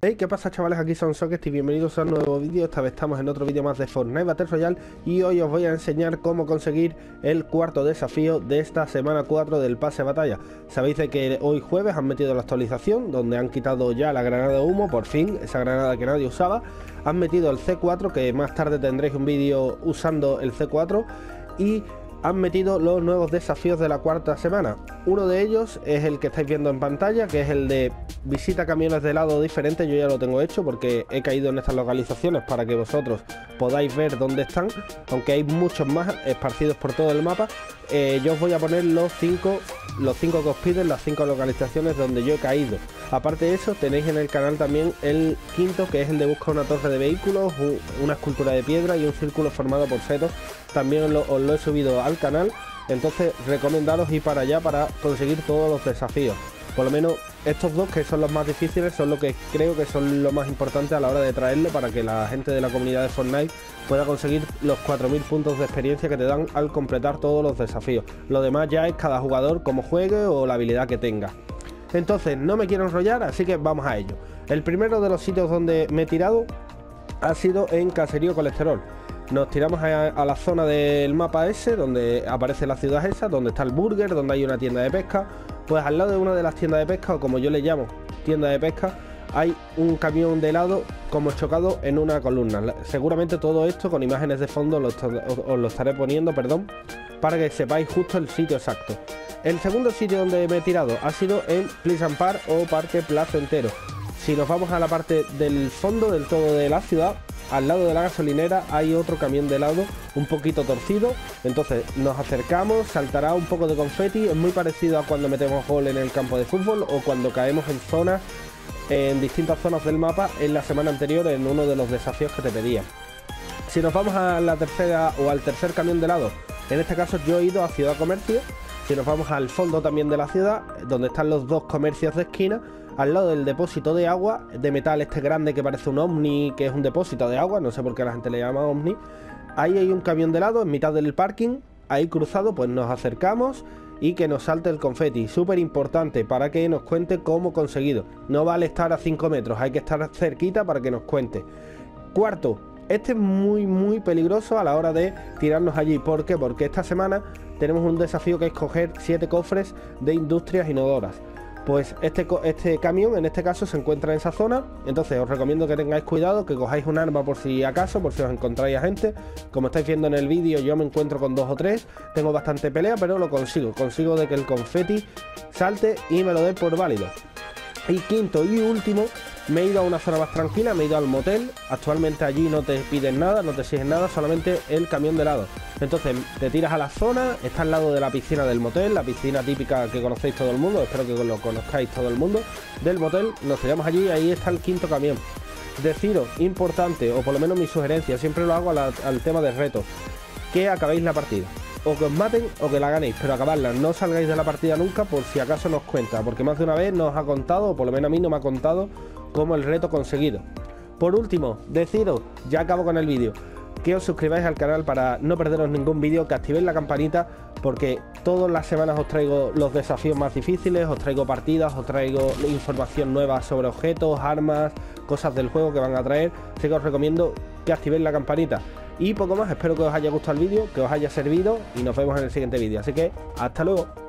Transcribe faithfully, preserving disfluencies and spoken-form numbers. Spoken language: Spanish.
Hey, ¿qué pasa, chavales? Aquí son Socket y bienvenidos a un nuevo vídeo. Esta vez estamos en otro vídeo más de Fortnite Battle Royale y hoy os voy a enseñar cómo conseguir el cuarto desafío de esta semana cuatro del pase de batalla. Sabéis de que hoy jueves han metido la actualización donde han quitado ya la granada de humo, por fin, esa granada que nadie usaba. Han metido el C cuatro, que más tarde tendréis un vídeo usando el C cuatro, y han metido los nuevos desafíos de la cuarta semana. Uno de ellos es el que estáis viendo en pantalla, que es el de visita camiones de lado diferentes. Yo ya lo tengo hecho porque he caído en estas localizaciones para que vosotros podáis ver dónde están, aunque hay muchos más esparcidos por todo el mapa. Eh, yo os voy a poner los cinco los cinco que os piden, las cinco localizaciones donde yo he caído. Aparte de eso, tenéis en el canal también el quinto, que es el de busca una torre de vehículos, una escultura de piedra y un círculo formado por setos. También os lo, os lo he subido al canal, entonces recomendaros ir para allá para conseguir todos los desafíos. Por lo menos estos dos, que son los más difíciles, son lo que creo que son lo más importante a la hora de traerlo, para que la gente de la comunidad de Fortnite pueda conseguir los cuatro mil puntos de experiencia que te dan al completar todos los desafíos. Lo demás ya es cada jugador como juegue o la habilidad que tenga. Entonces no me quiero enrollar, así que vamos a ello. El primero de los sitios donde me he tirado ha sido en Caserío Colesterol. Nos tiramos a, a la zona del mapa ese, donde aparece la ciudad esa, donde está el burger, donde hay una tienda de pesca. Pues al lado de una de las tiendas de pesca, o como yo le llamo, tienda de pesca, hay un camión de helado como chocado en una columna. Seguramente todo esto con imágenes de fondo os, os lo estaré poniendo, perdón, para que sepáis justo el sitio exacto. El segundo sitio donde me he tirado ha sido en Pleasant Park o Parque Placentero. Si nos vamos a la parte del fondo del todo de la ciudad, al lado de la gasolinera hay otro camión de helado un poquito torcido. Entonces nos acercamos, saltará un poco de confeti. Es muy parecido a cuando metemos gol en el campo de fútbol o cuando caemos en zonas, en distintas zonas del mapa en la semana anterior en uno de los desafíos que te pedía. Si nos vamos a la tercera o al tercer camión de helado, en este caso yo he ido a Ciudad Comercio. Si nos vamos al fondo también de la ciudad, donde están los dos comercios de esquina, al lado del depósito de agua de metal este grande que parece un ovni, que es un depósito de agua, no sé por qué la gente le llama ovni, ahí hay un camión de helado en mitad del parking. Ahí cruzado pues nos acercamos y que nos salte el confeti, súper importante para que nos cuente cómo conseguido. No vale estar a cinco metros, hay que estar cerquita para que nos cuente. Cuarto, este es muy muy peligroso a la hora de tirarnos allí. ¿Por qué? Porque esta semana tenemos un desafío que es coger siete cofres de industrias inodoras. Pues este, este camión en este caso se encuentra en esa zona. Entonces os recomiendo que tengáis cuidado, que cojáis un arma por si acaso, por si os encontráis a gente. Como estáis viendo en el vídeo, yo me encuentro con dos o tres. Tengo bastante pelea, pero lo consigo. Consigo de que el confeti salte y me lo dé por válido. Y quinto y último, me he ido a una zona más tranquila, me he ido al motel. Actualmente allí no te piden nada, no te exigen nada, solamente el camión de helado. Entonces te tiras a la zona, está al lado de la piscina del motel, la piscina típica que conocéis todo el mundo, espero que lo conozcáis todo el mundo, del motel. Nos tiramos allí, ahí está el quinto camión. Deciros, importante, o por lo menos mi sugerencia, siempre lo hago la, al tema de retos, que acabéis la partida. O que os maten o que la ganéis, pero acabadla. No salgáis de la partida nunca por si acaso nos cuenta, porque más de una vez nos ha contado, o por lo menos a mí no me ha contado, como el reto conseguido. Por último, deciros, ya acabo con el vídeo, que os suscribáis al canal para no perderos ningún vídeo, que activéis la campanita, porque todas las semanas os traigo los desafíos más difíciles, os traigo partidas, os traigo información nueva sobre objetos, armas, cosas del juego que van a traer. Así que os recomiendo que activéis la campanita. Y poco más, espero que os haya gustado el vídeo, que os haya servido y nos vemos en el siguiente vídeo. Así que, hasta luego.